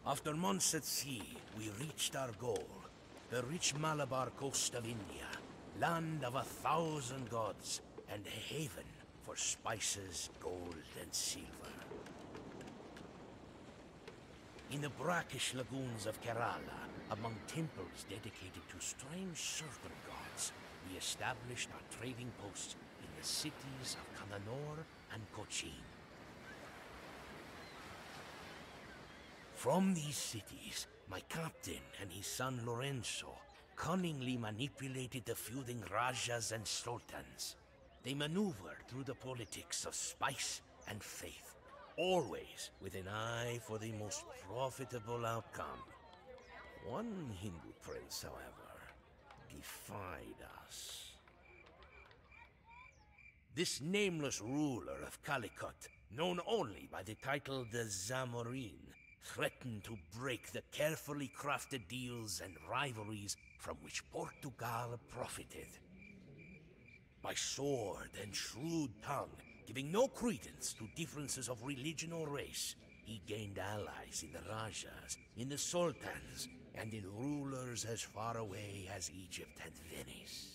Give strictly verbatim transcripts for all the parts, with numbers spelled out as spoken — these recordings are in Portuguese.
After months at sea, we reached our goal. The rich Malabar coast of India, land of a thousand gods, and a haven for spices, gold, and silver. In the brackish lagoons of Kerala, among temples dedicated to strange serpent gods, we established our trading posts in the cities of Kannanur and Cochin. From these cities, my captain and his son Lorenzo cunningly manipulated the feuding Rajas and Sultans. They maneuvered through the politics of spice and faith, always with an eye for the most profitable outcome. One Hindu prince, however, defied us. This nameless ruler of Calicut, known only by the title the Zamorin, threatened to break the carefully crafted deals and rivalries from which Portugal profited. By sword and shrewd tongue, giving no credence to differences of religion or race, he gained allies in the Rajas, in the Sultans, and in rulers as far away as Egypt and Venice.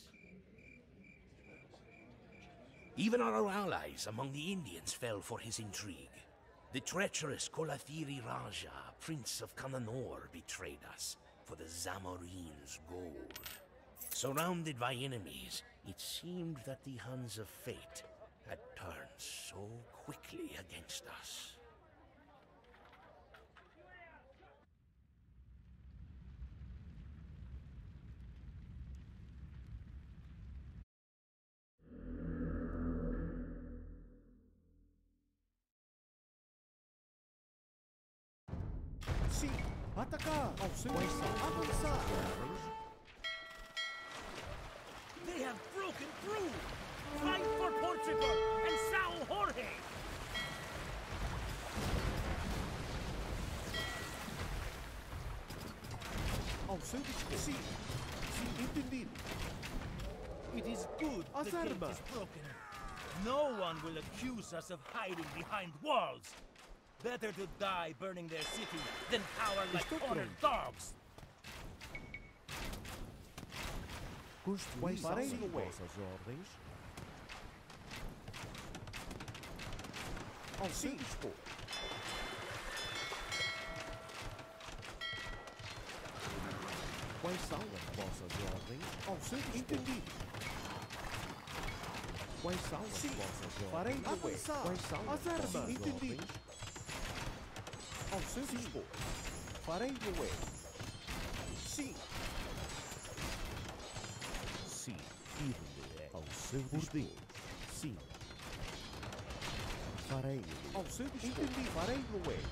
Even our allies among the Indians fell for his intrigue. The treacherous Kolathiri Raja, Prince of Kannanur, betrayed us for the Zamorin's gold. Surrounded by enemies, it seemed that the hands of fate had turned so quickly against us. Sim, atacar! Ao seu avançar! They have broken through! Fight for Portugal and São Jorge! Ao seu dispor! Sim! Sim, entendido! It is good As the gate armas. is broken. No one will accuse us of hiding behind walls! Better to die burning their city than cower like Estou cornered pronto. dogs! Construir farei vossas ordens. Ao seu dispor! Quais são as vossas ordens? Ao seu dispor! Entendido! Quais são as Sim. vossas ordens? Farei avançar. Quais são as As armas. vossas Entendido. ordens? Ao seu dispor! Farei moer! Sim! Sim, firme ao seu dispor. Sim. Farei ao seu dispor. Entendi. Farei moer!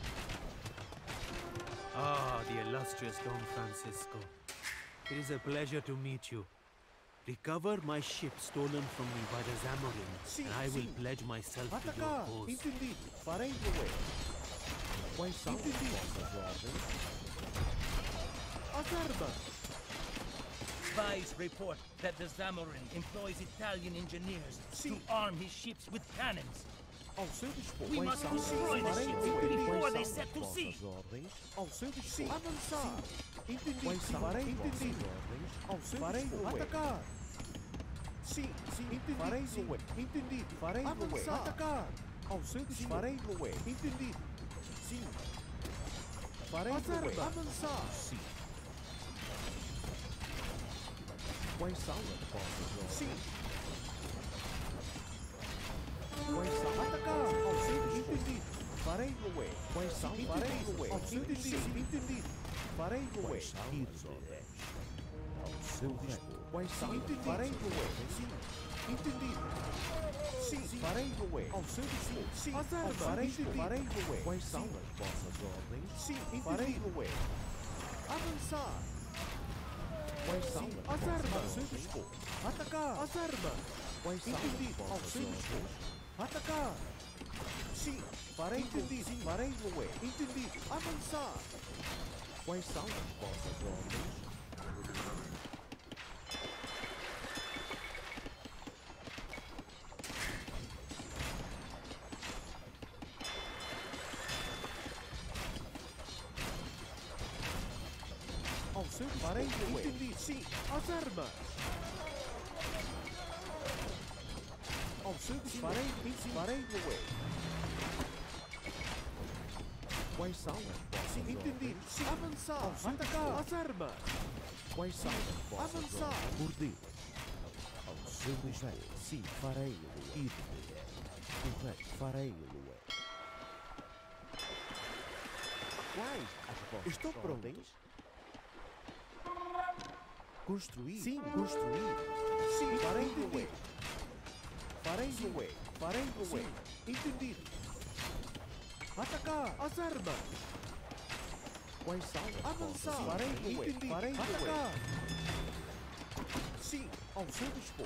Ah, the illustrious Don Francisco. It is a pleasure to meet you. Recover my ship stolen from me by the Zamorin, Sim, and I will sim. pledge myself to your Atacar! cause. Entendido! Farei moer! Quais são as vossas ordens? As armas! Spies report that the Zamorin employs Italian engineers Sim. to arm his ships with cannons. Ao seu dispor! We Quais must são as destroy the farei ships moer? before Quais they são set as to sea. vossas ordens? Ao seu dispor! Avançar! Entendido! Quais são Farei as vossas entendido! ordens? Ao seu Farei dispor! atacar! Sim, sim, entendido. Farei sim. moer. Entendido. Farei moer. Avançar! Atacar! Ao seu dispor! Farei moer. Entendido. Sim. Farei As moer. armas. Avançar! Sim. Quais são as vossas ordens? Sim. Quais são? Atacar! Ao seu dispor! Entendido. Farei moer. Quais são? Farei moer. Ao seu dispor! Entendido. Farei moer. Ao seu dispor! Quais são? Farei moer. Sim. Entendido. Sim. Farei moer. Ao seu dispor! Sim. As armas. Farei Farei moer. Quais são as vossas ordens? Sim. Farei moer. Avançar! Quais são As vossas armas. Ao seu dispor! Atacar! As armas! Quais são Entendido. as Ao vossas seu ordens? dispor! Atacar! Sim. Farei entendido. Farei moer. Entendido! Avançar! Quais são as vossas ordens? seu Farei dispor. o way. Entendido. Sim, às armas. Ao seu dispor. Farei, sim, farei o way. Quais são as vossas Sim, entendido. ordens? Sim. Avançar, Ao seu atacar, dispor. às armas. Quais são as vossas Avançar. ordens? Por Deus. Ao seu dispor. Sim, farei o way. Ide. Correto, farei o way. Quais as vossas Estou pronto. ordens? Construir. Sim, construir. Sim, Farei o entendido. way. Farei Sim. o way. Farei o way. Sim, entendido. Atacar, às armas. Quais são as Avançar. vossas Farei Sim, o way. entendido. Farei o way. Atacar. Sim, ao seu dispor.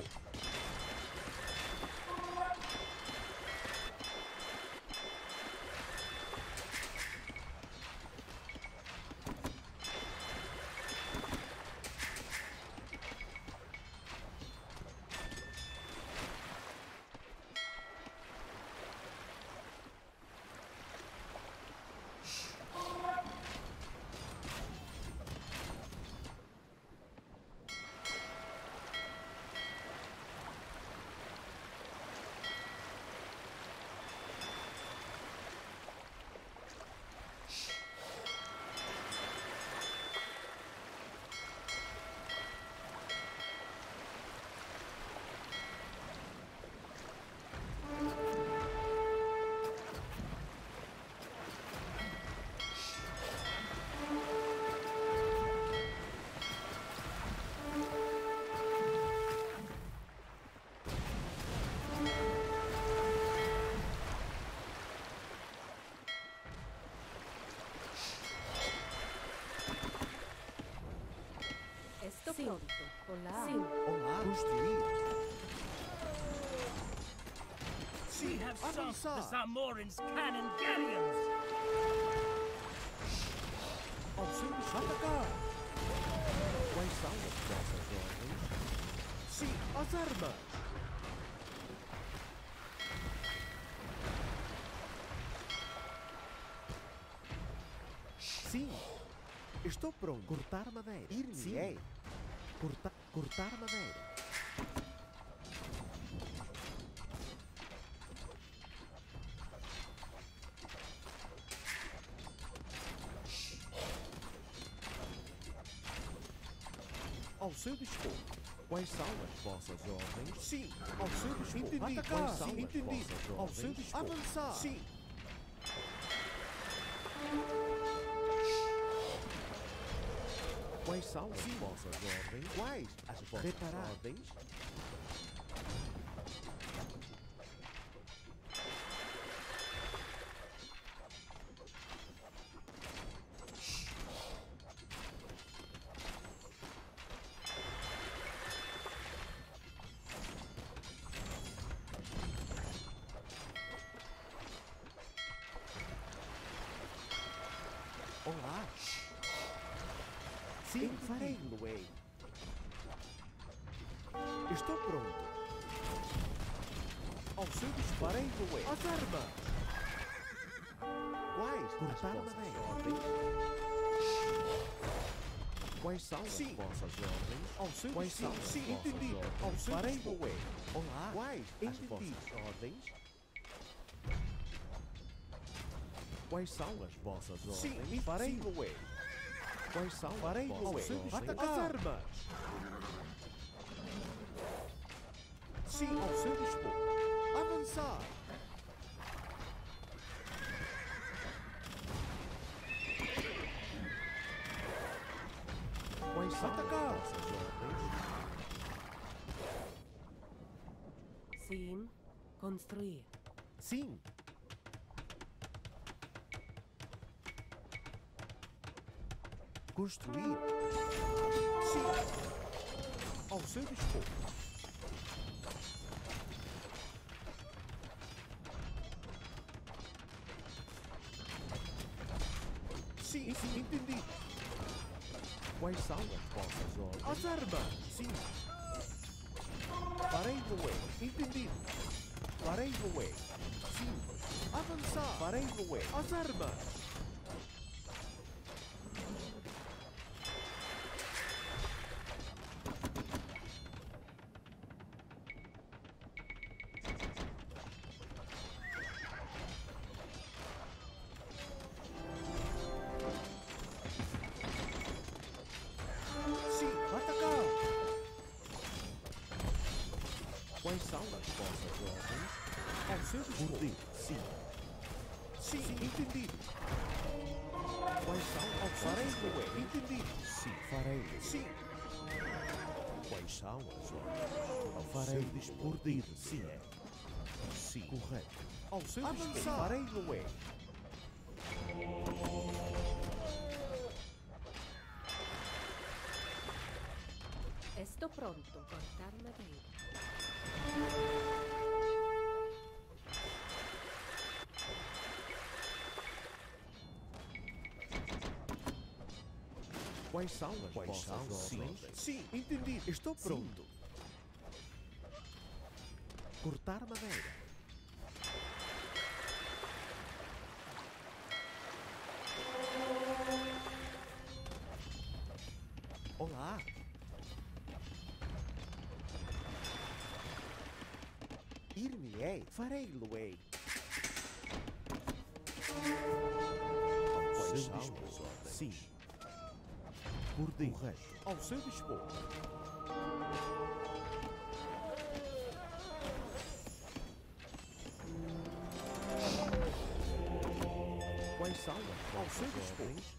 Estou Sim. pronto. Olá. Sim. Olá. Construir. We have sunk the Avançar. Zamorin's cannon galleons! Ao seu dispor. Atacar. Quais são as vossas ordens? Sim, Às armas. Sim. estou pronto. Cortar madeira. Sim. Ir-me-ei. Corta, cortar madeira. Ao seu dispor. Quais são as vossas ordens? Sim, ao seu dispor. Entendido. Atacar. Quais são Sim, as entendido. vossas Ao ordens? seu dispor. Avançar. Sim. Quais são as Sim. vossas ordens? Quais As vossas Reparar. ordens? Olá. Sim, Entendi. farei, Luei. Estou pronto. Ao seu dispor. Farei, Luei. As armas. Quais? Cortar as vossas madeira. ordens? Quais são Sim. as vossas ordens? Ao seu Quais dispor. são as Sim, vossas entendido. ordens? Ao seu Farei, dispor. Luei. Olá. Quais as Entendi. vossas ordens? Quais são as vossas ordens? Sim, farei, sim. Luei. Quais são Farei, as Luei. vossas ordens? Atacar. As armas. Sim, ao seu dispor. Avançar. Quais são Atacar. as vossas ordens? Sim. Construir. Sim. Construir. Sim. Ao seu dispor. Sim, sim, entendi. Quais são as vossas ordens? As armas. Sim. Farei, Luei. Entendido. Farei, Luei. Sim. Avançar. Farei, Luei. As armas. Quais são as vossas ordens? Ao seu dispor. Sim. Sim, entendido. Quais são as farei é entendido? Sim, farei. Sim. Quais são as ordens? Ao farei dispor de sim é. Sim, correto. Ao seu dispor. Farei é. Estou pronto. Cortar madeira. Quais são as Quais vossas são ordens? Sim, sim, entendi. Estou pronto. Cortar madeira. Olá. Ir-me-ei, farei-lo-ei. Quais são as ordens? Sim. Por dentro, correto. Ao seu dispor. Quais são as ao seu dispor?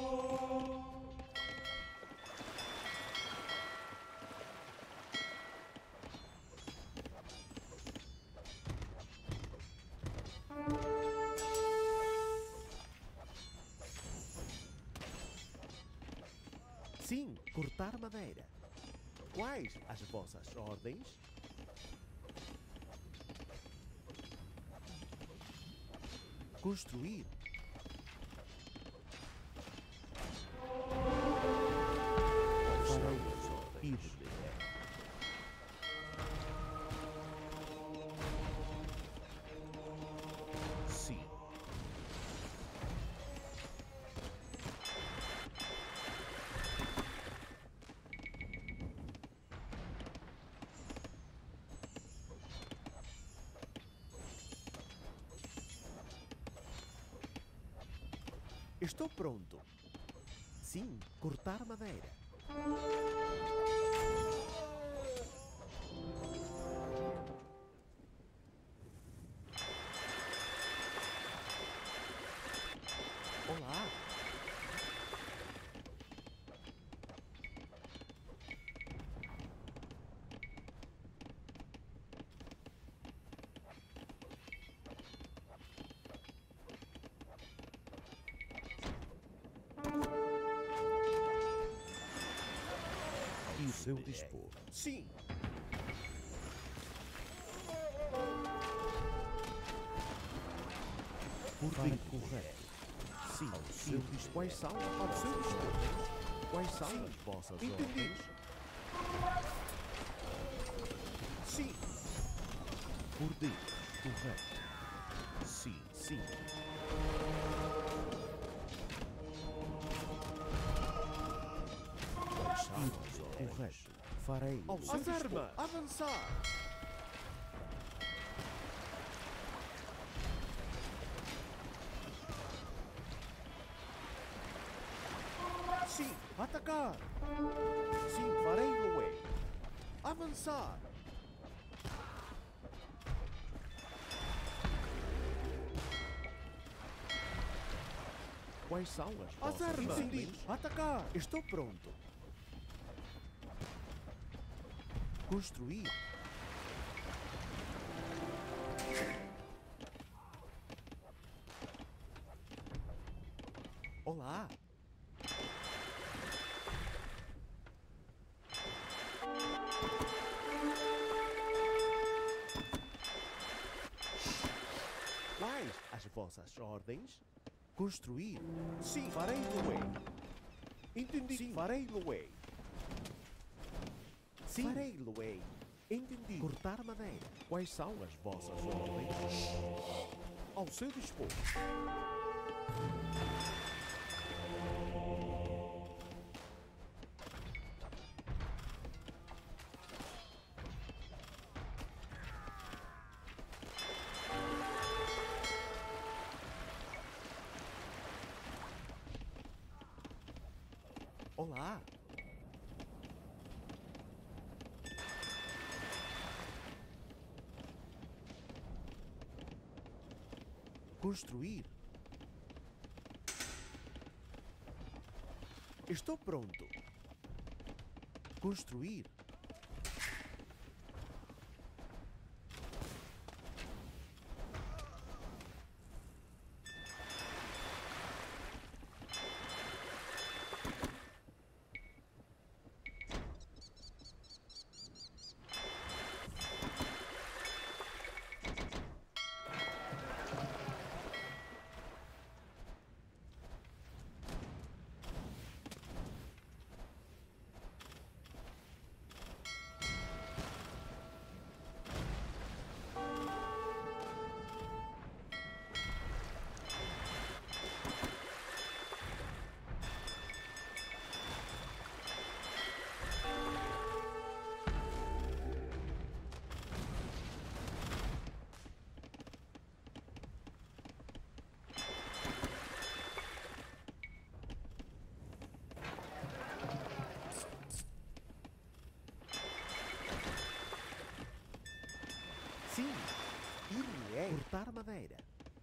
Sim, cortar madeira. Quais as vossas ordens? Construir. Farei as ordens. Sim. Estou pronto. Sim, cortar madeira. Olá. E o seu dispor. Sim. Por dentro, correto. Sim, ao seu dispor. Quais são ao seu dispor? Quais são sim. As vossas ordens? Sim. Por dentro, correto. Sim, sim. Quais são as ordens? Correto. Farei. Ao seu dispor. Avançar. Sim, atacar. Sim, farei away. Avançar. Quais são as, as armas? Sim, atacar. Estou pronto. Construir. Olá. Quais as vossas ordens? Construir. Sim, farei away. Entendi. Sim, farei away. Sim, farei away. Entendi. Cortar madeira. Quais são as vossas ordens? Ao seu dispor. Olá. Construir. Estou pronto. Construir. Sim, ele é cortar madeira.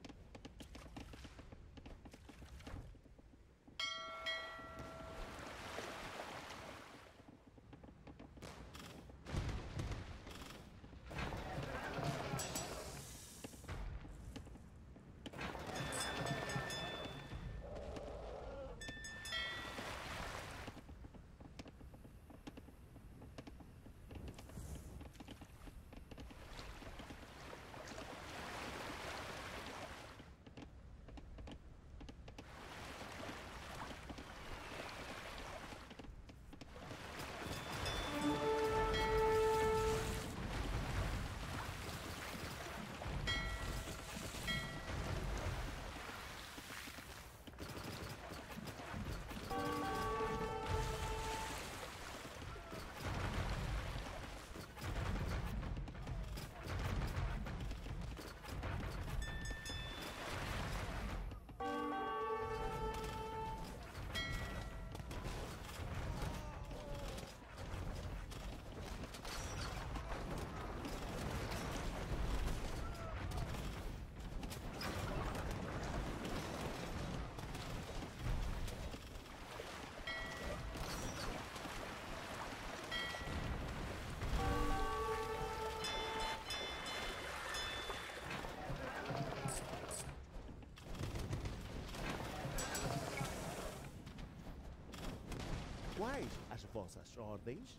Quais as vossas ordens?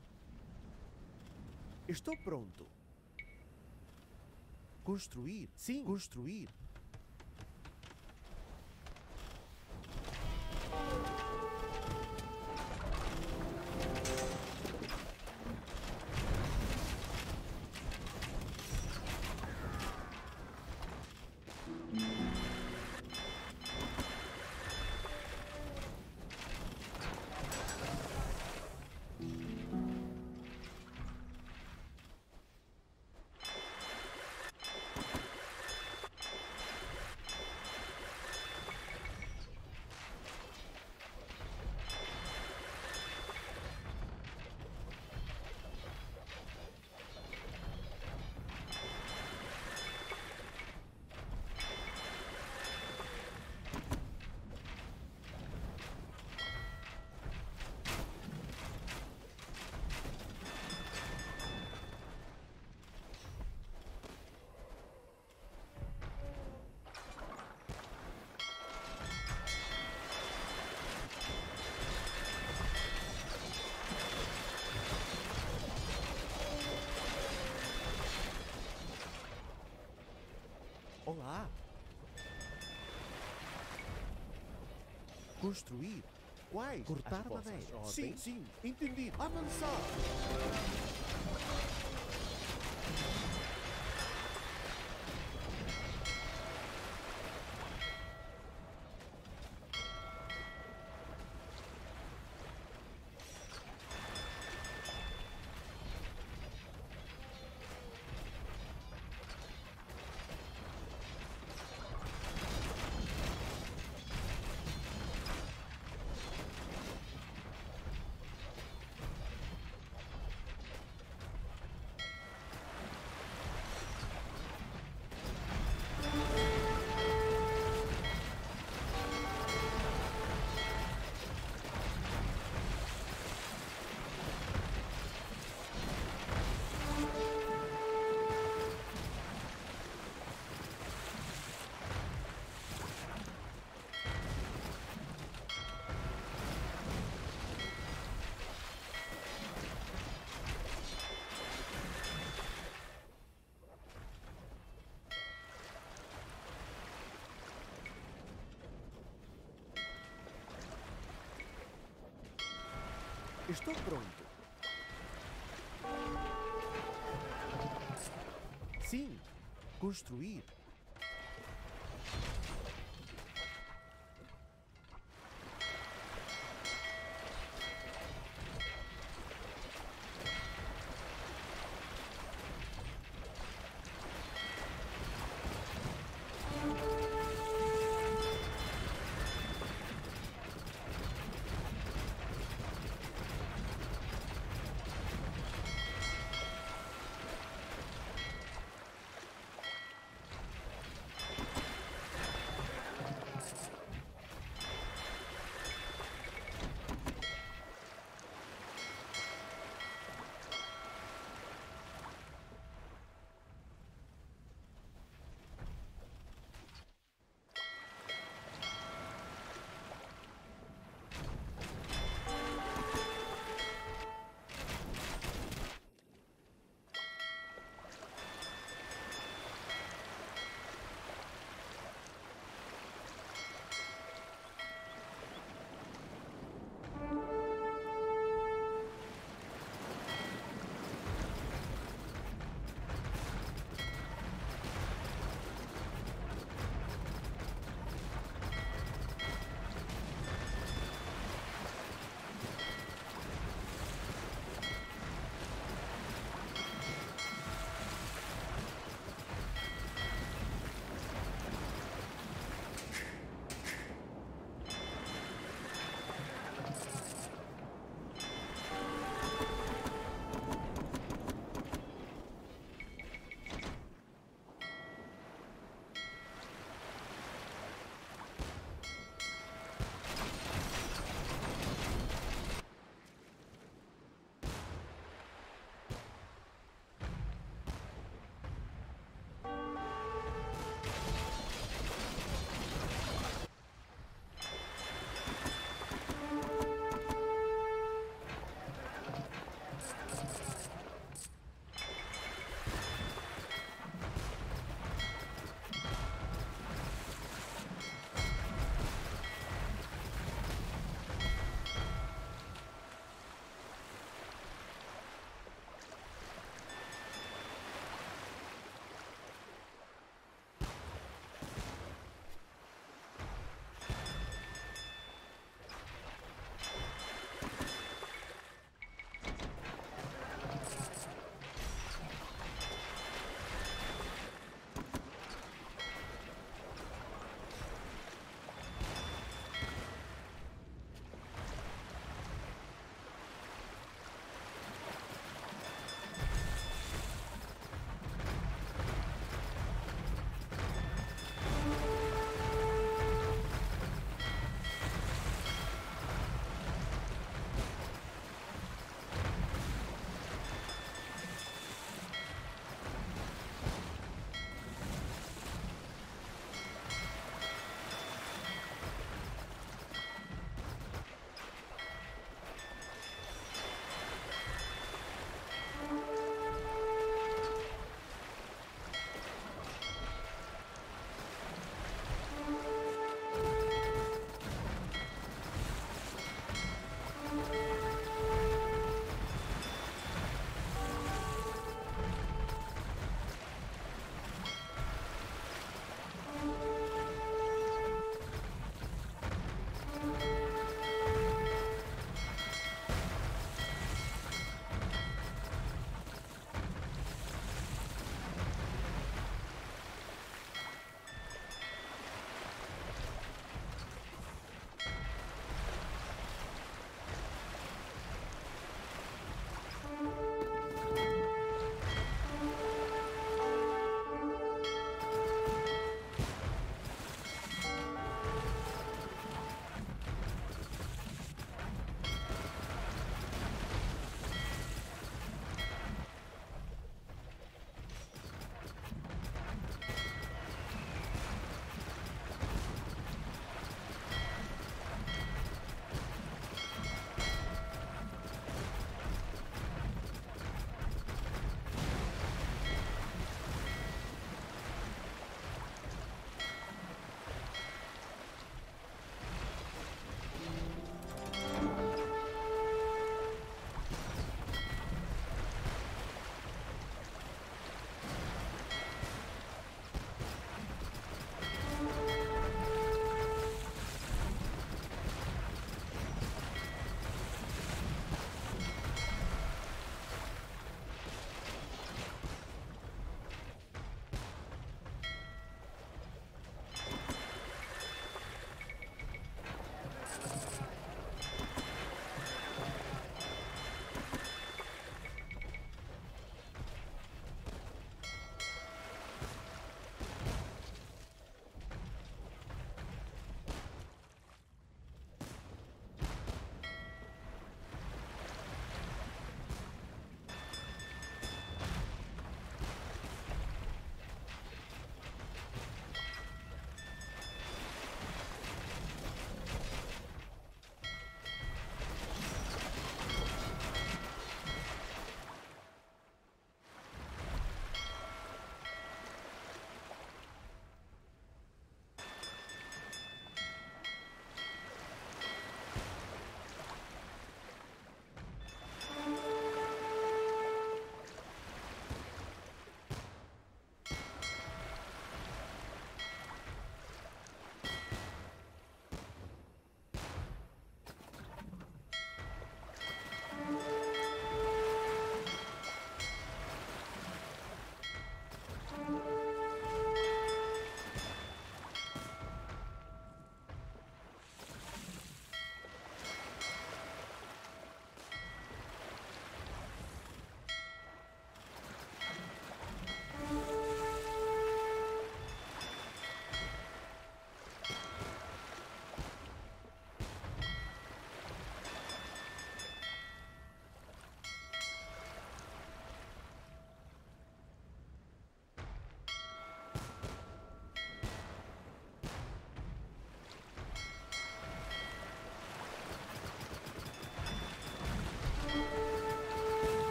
Estou pronto. Construir? Sim, construir. Olá. Construir? Quais? Cortar madeira. Sim, sim, entendi. Avançar. Estou pronto. Sim, construir.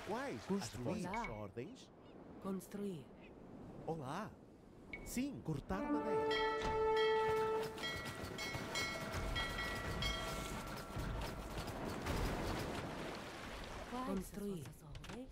Quais as Construir. vossas ordens? Construir. Olá. Sim, cortar madeira. Quais Construir. as vossas ordens?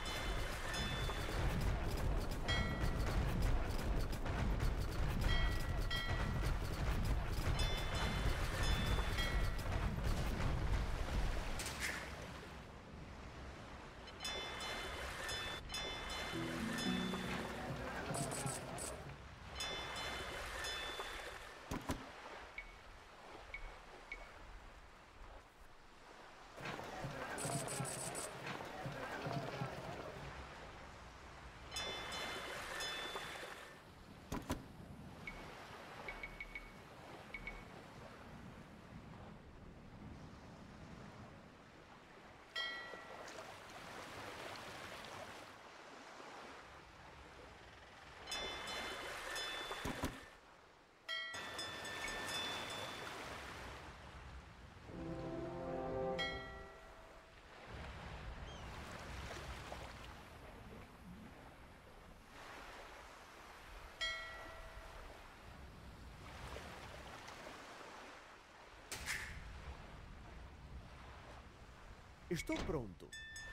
Estou pronto.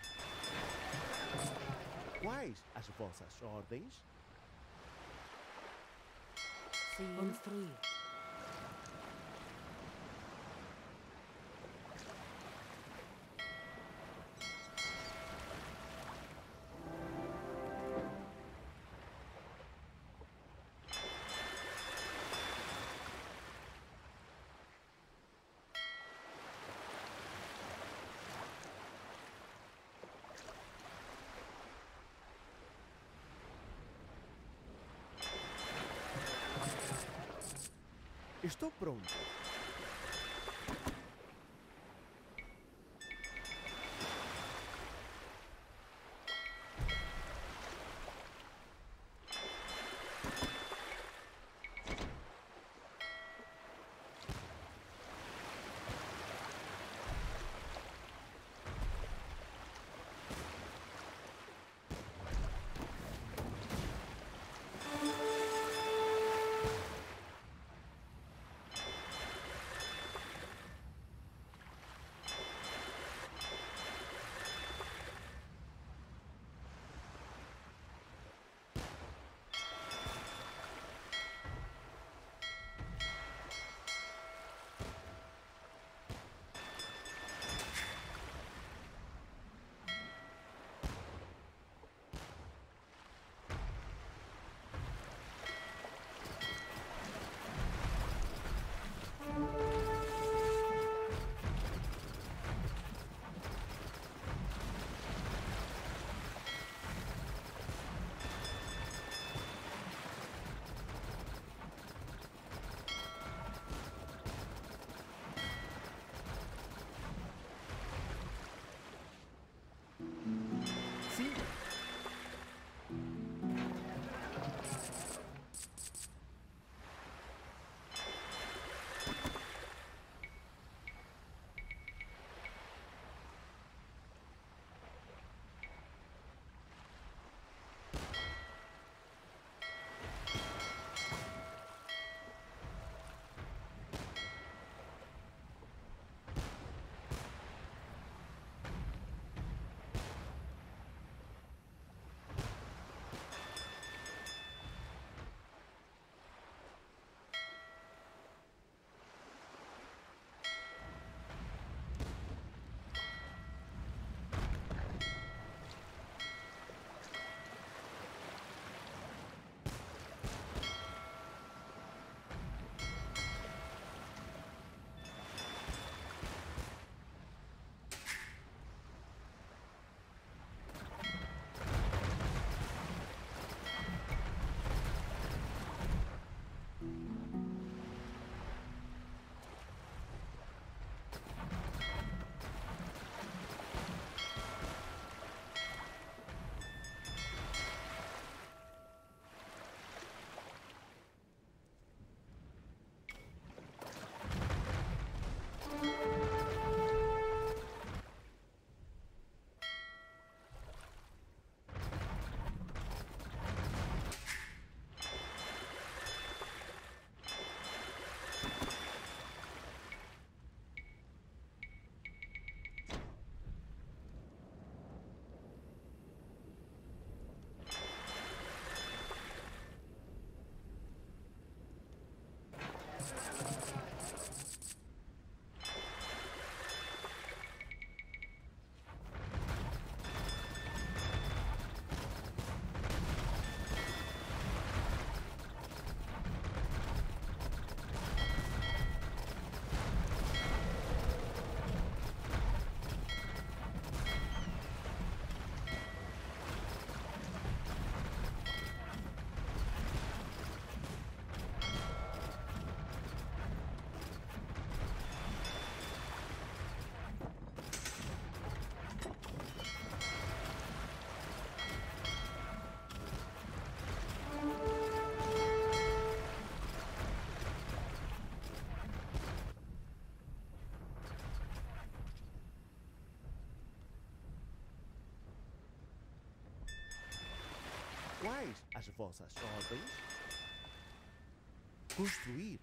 Quais as vossas ordens? Sim. Construir. Estou pronto. Quais as vossas ordens? Construir.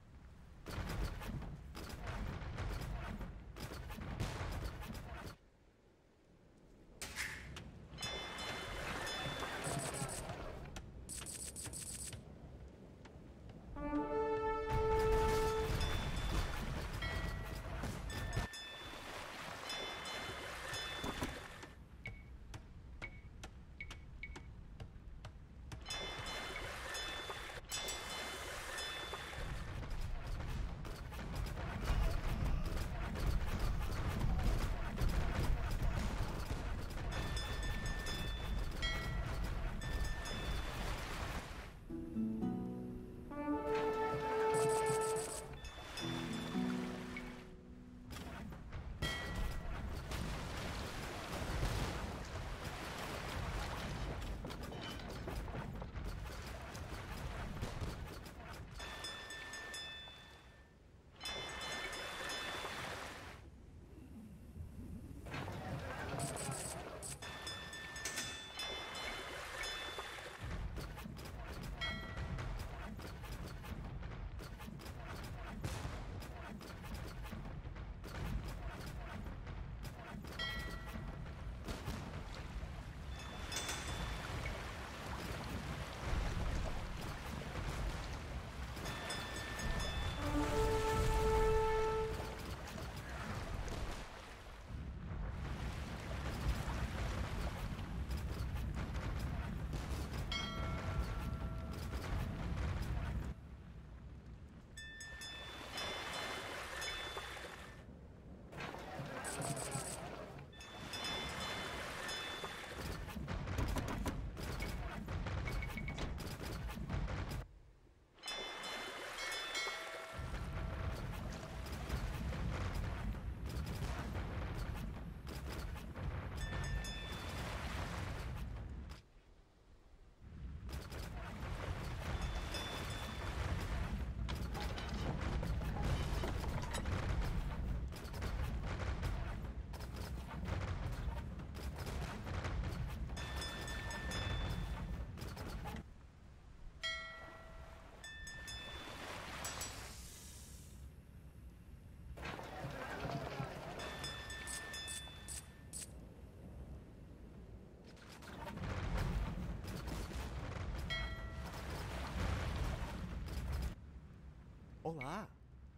Olá!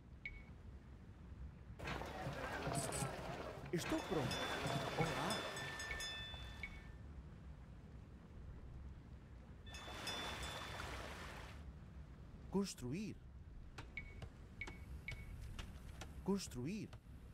Estou pronto. Olá! Construir. Construir.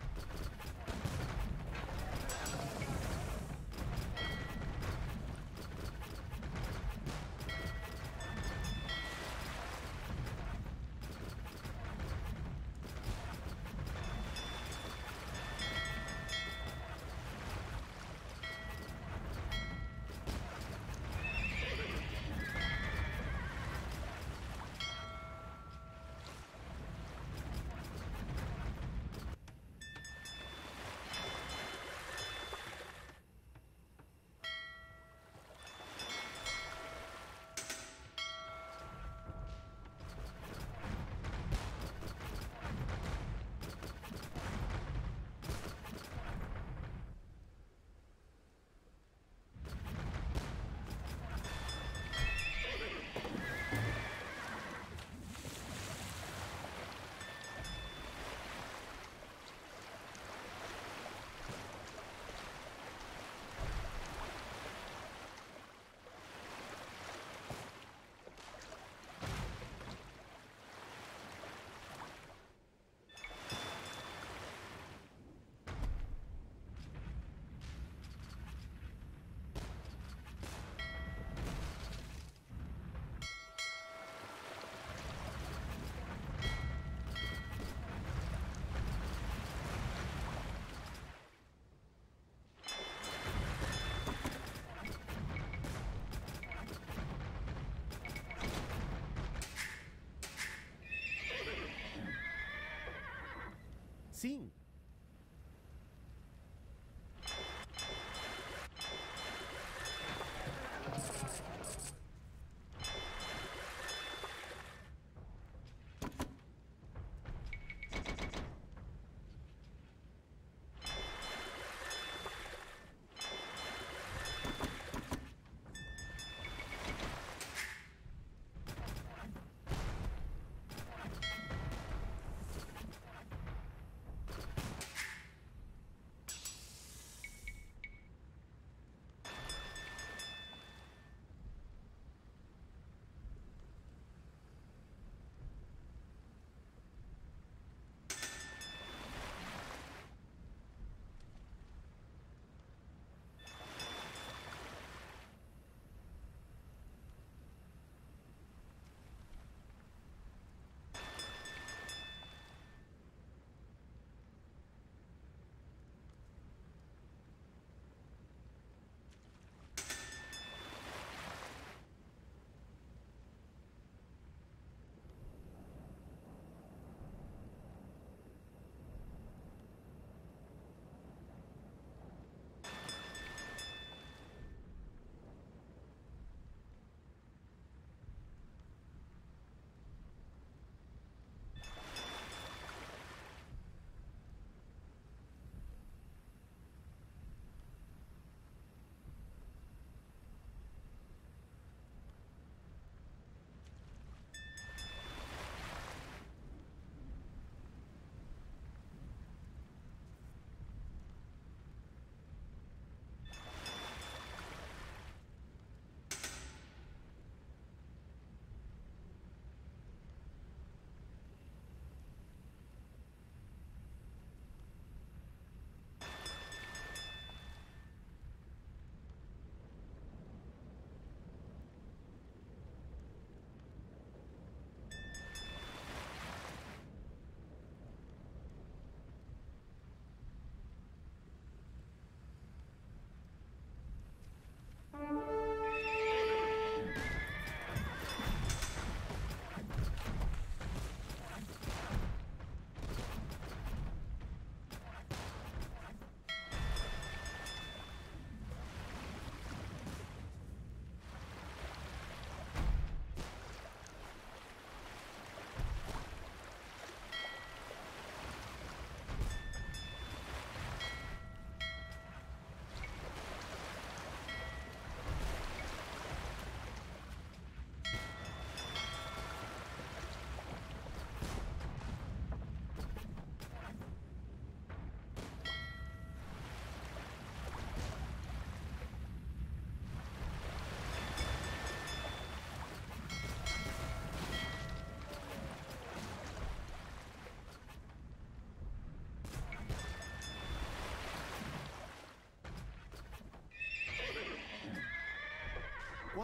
Sim.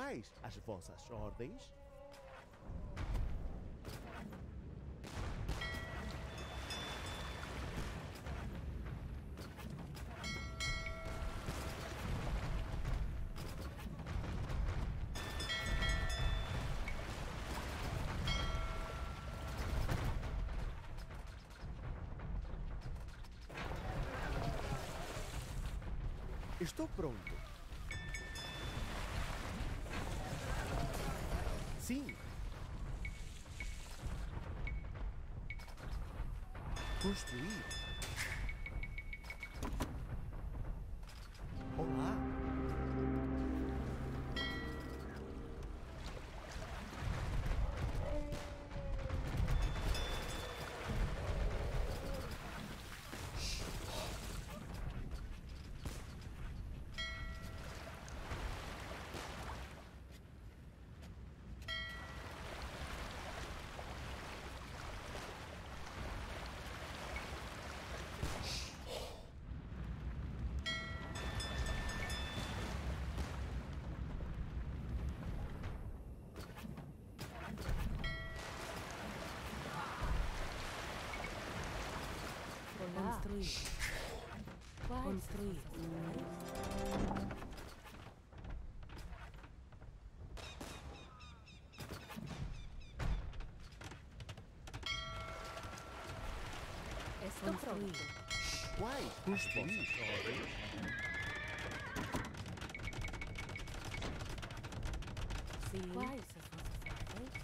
Quais as vossas ordens? Estou pronto. Sim. Construir. Olá. Construir. Construir. Estou pronto. Quais as vossas ordens? Sim. Quais as vossas ordens?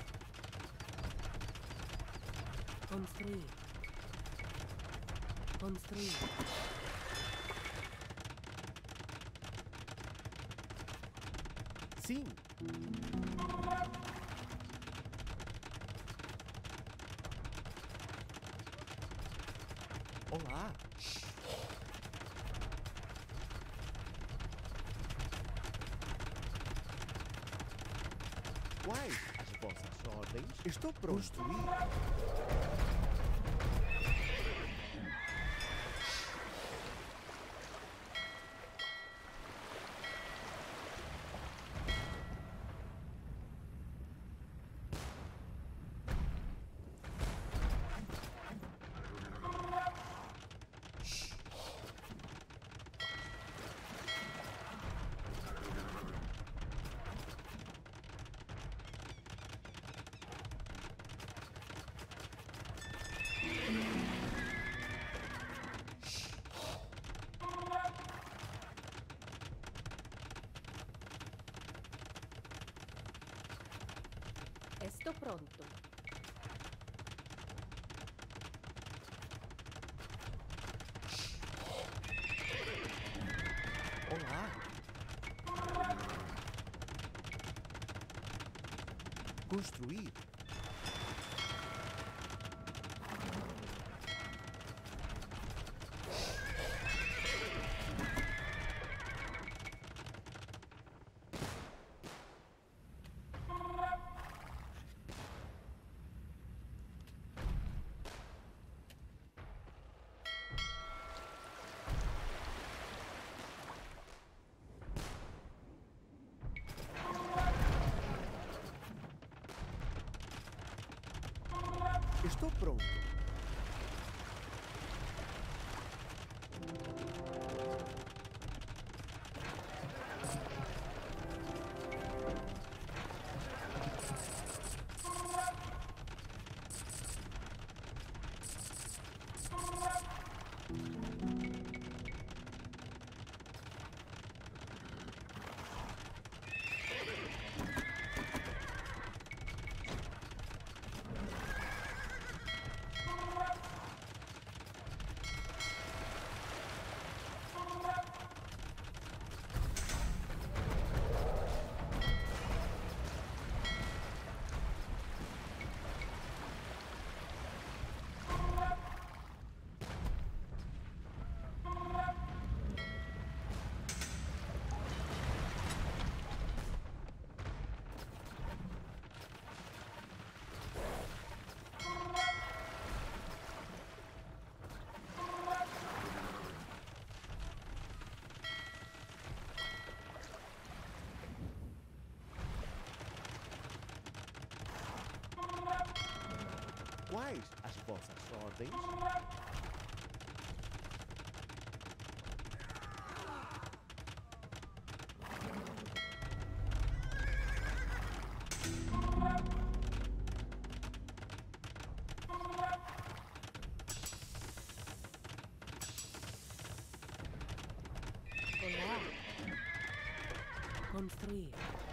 Construir. Construir. Sim. Olá. Quais as vossas ordens? Estou pronto. Construir. Estou pronto. Olá. Construir. Estou pronto. Quais as vossas ordens? Olá. Construir.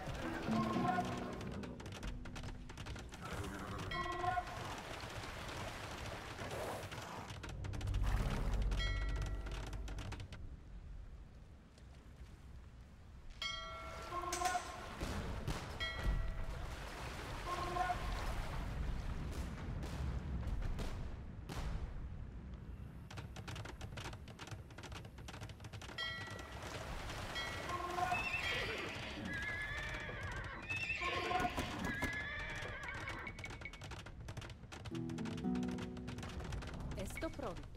Esto pronto.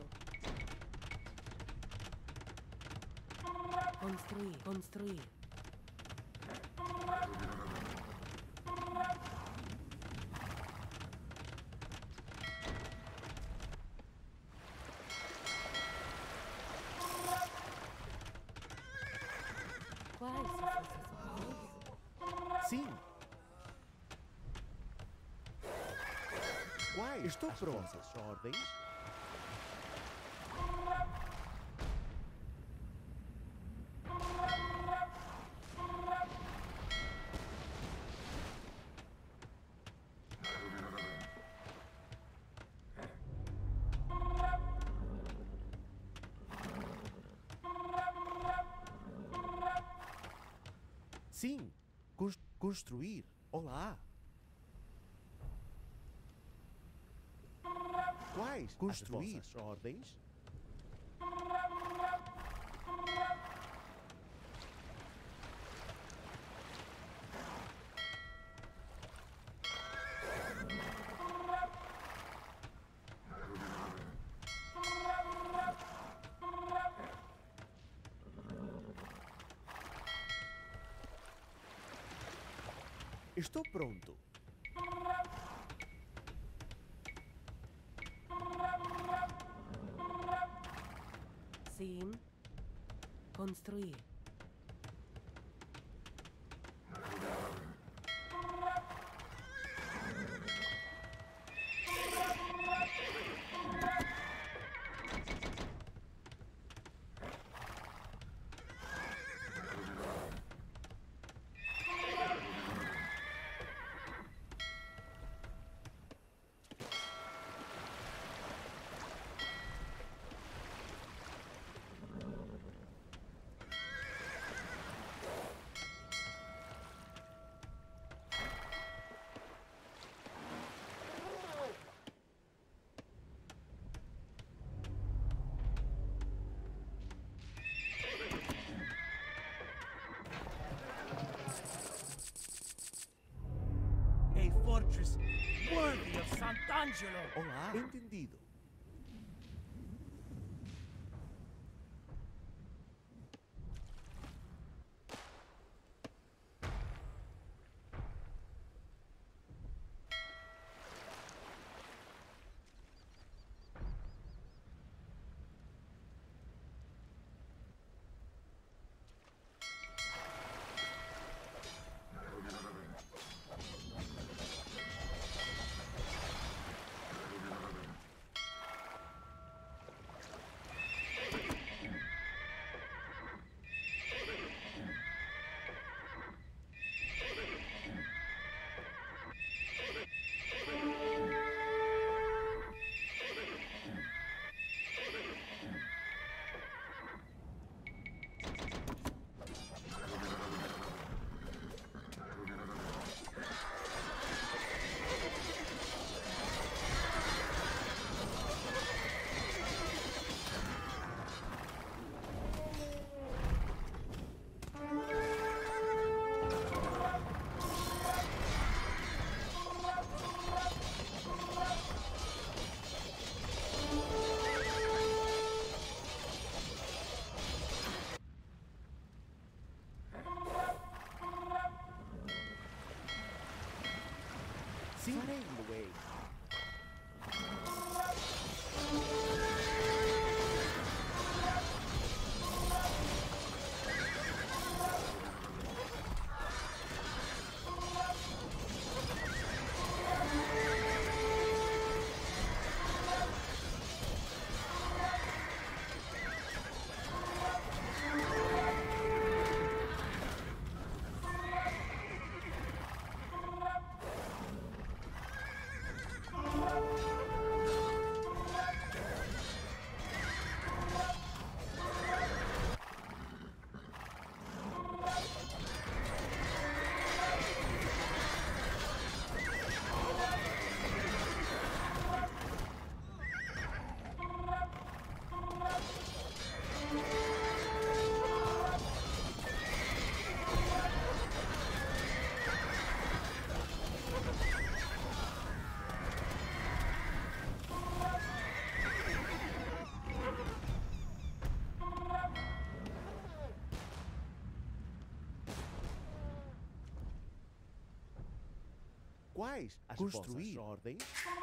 Construir, construir. Quais as vossas ordens? Sim. Quais Estou as pronto. vossas ordens? Sim. Cons- construir. Olá. Quais construir as vossas ordens? Estou pronto. Sim. Construir. A fortress worthy of Sant'Angelo. Olá. Entendido. Quais as Construir. vossas ordens?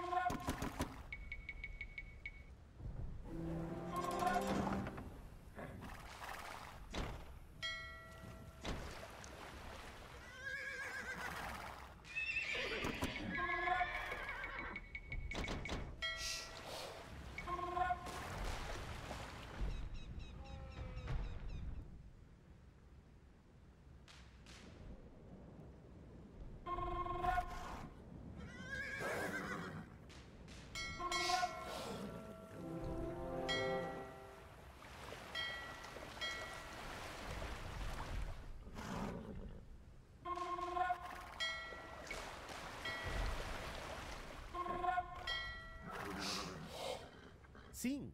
Sim.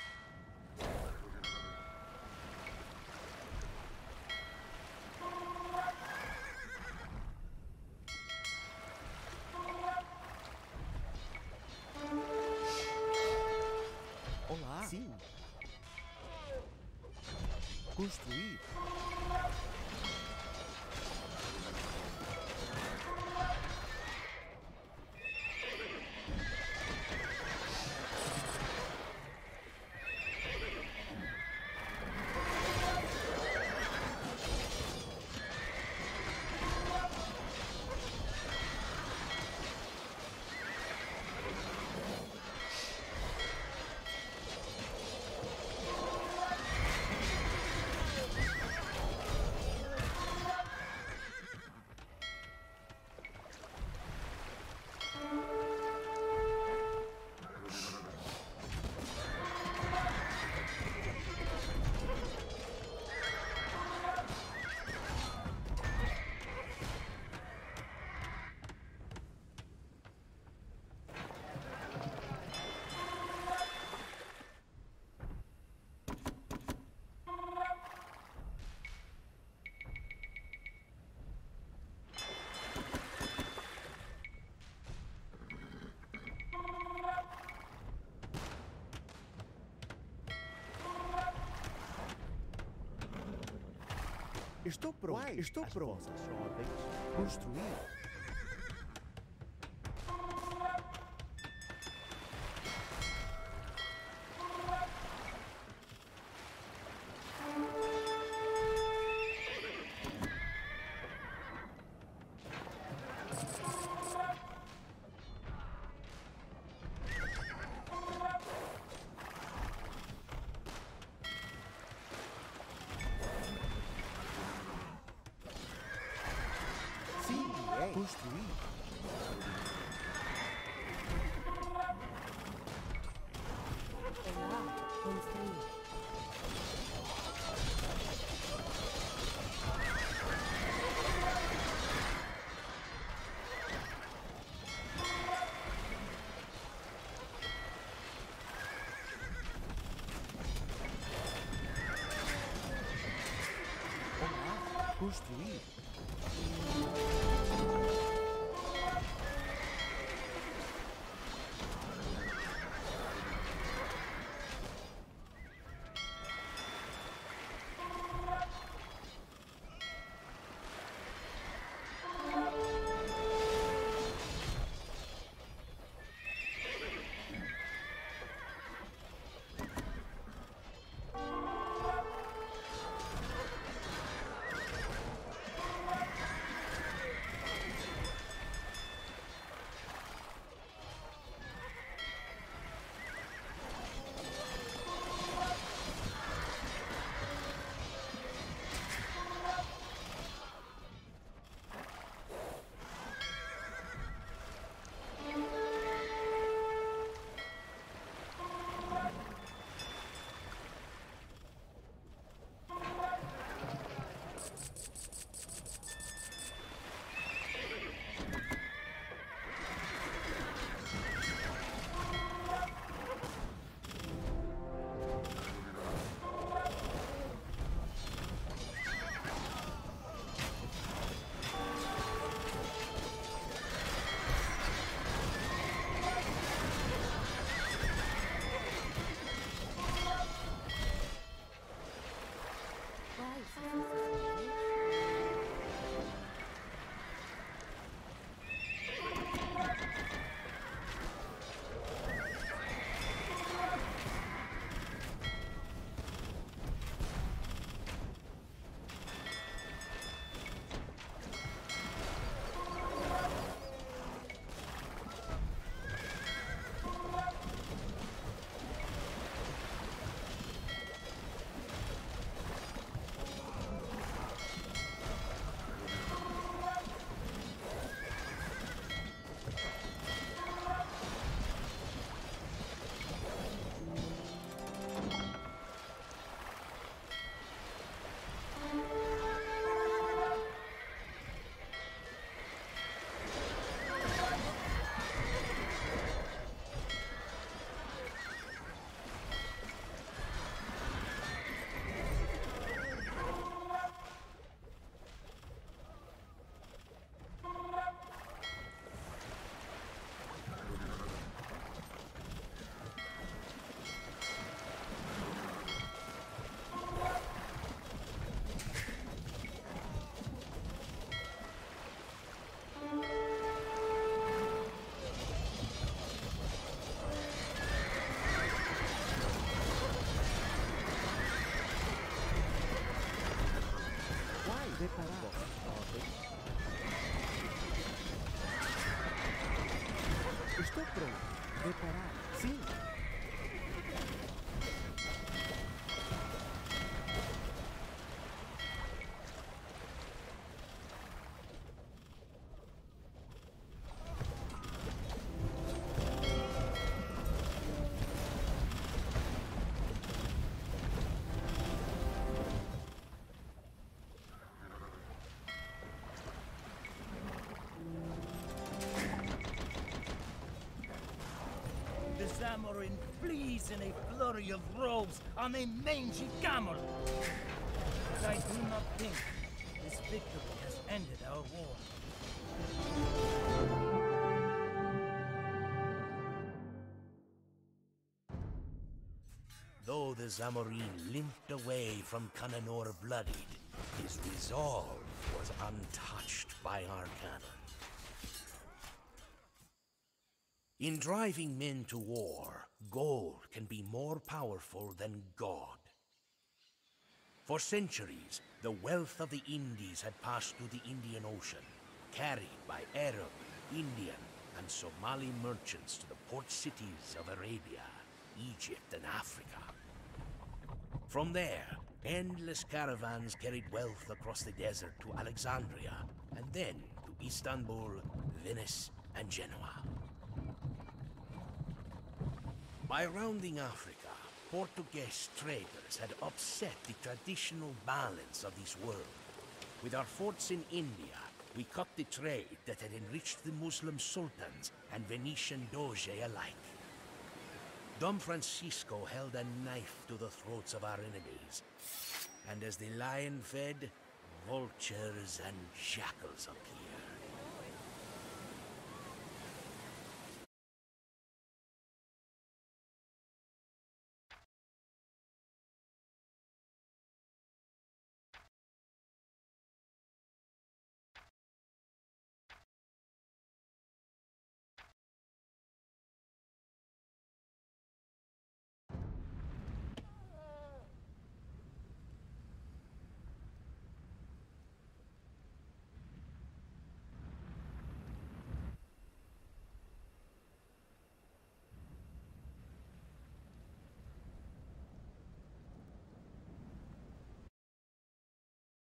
Olá. Sim. Construir. Estou pronto. Quais Estou as pronto. vossas ordens? Construir. Sim, é. Construir. Olá, construir. Olá. Construir. Quais as vossas ordens? Reparar. Ordem. Estou pronto. Reparar. Sim. The Zamorin flees in a flurry of robes on a mangy camel. But I do not think this victory has ended our war. Though the Zamorin limped away from Cananor bloodied, his resolve was untouched by our cannon. In driving men to war, gold can be more powerful than God. For centuries, the wealth of the Indies had passed through the Indian Ocean, carried by Arab, Indian, and Somali merchants to the port cities of Arabia, Egypt, and Africa. From there, endless caravans carried wealth across the desert to Alexandria, and then to Istanbul, Venice, and Genoa. By rounding Africa, Portuguese traders had upset the traditional balance of this world. With our forts in India, we cut the trade that had enriched the Muslim sultans and Venetian doge alike. Dom Francisco held a knife to the throats of our enemies, and as the lion fed, vultures and jackals appeared.